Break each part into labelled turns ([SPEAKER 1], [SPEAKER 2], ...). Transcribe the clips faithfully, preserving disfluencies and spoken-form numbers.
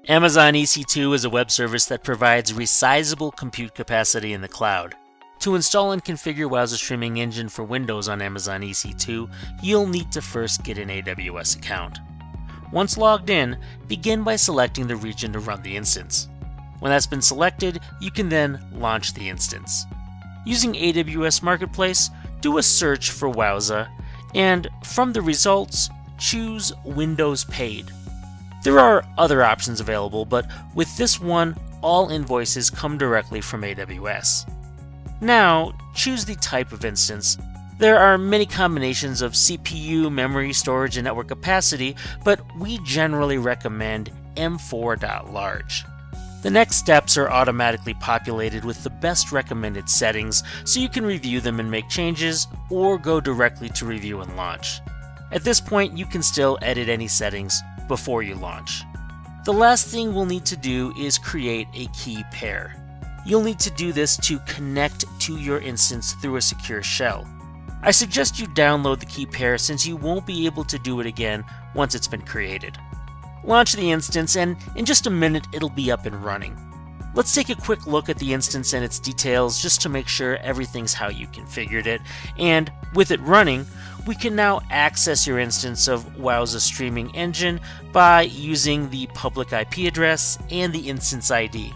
[SPEAKER 1] Amazon E C two is a web service that provides resizable compute capacity in the cloud. To install and configure Wowza streaming engine for Windows on Amazon E C two, you'll need to first get an A W S account. Once logged in, begin by selecting the region to run the instance. When that's been selected, you can then launch the instance. Using A W S Marketplace, do a search for Wowza, and from the results, choose Windows Paid. There are other options available, but with this one, all invoices come directly from A W S. Now, choose the type of instance. There are many combinations of C P U, memory, storage, and network capacity, but we generally recommend M four large. The next steps are automatically populated with the best recommended settings, so you can review them and make changes, or go directly to review and launch. At this point, you can still edit any settings before you launch. The last thing we'll need to do is create a key pair. You'll need to do this to connect to your instance through a secure shell. I suggest you download the key pair since you won't be able to do it again once it's been created. Launch the instance, and in just a minute it'll be up and running. Let's take a quick look at the instance and its details just to make sure everything's how you configured it, and with it running, we can now access your instance of Wowza streaming engine by using the public I P address and the instance I D.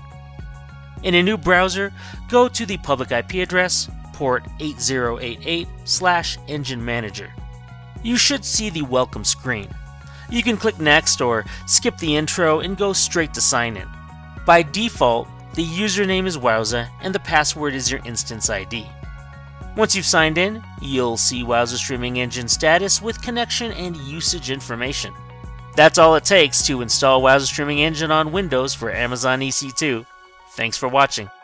[SPEAKER 1] In a new browser, go to the public I P address, port eight zero eight eight slash engine manager. You should see the welcome screen. You can click next or skip the intro and go straight to sign in. By default, the username is Wowza and the password is your instance I D. Once you've signed in, you'll see Wowza streaming engine status with connection and usage information. That's all it takes to install Wowza streaming engine on Windows for Amazon E C two. Thanks for watching.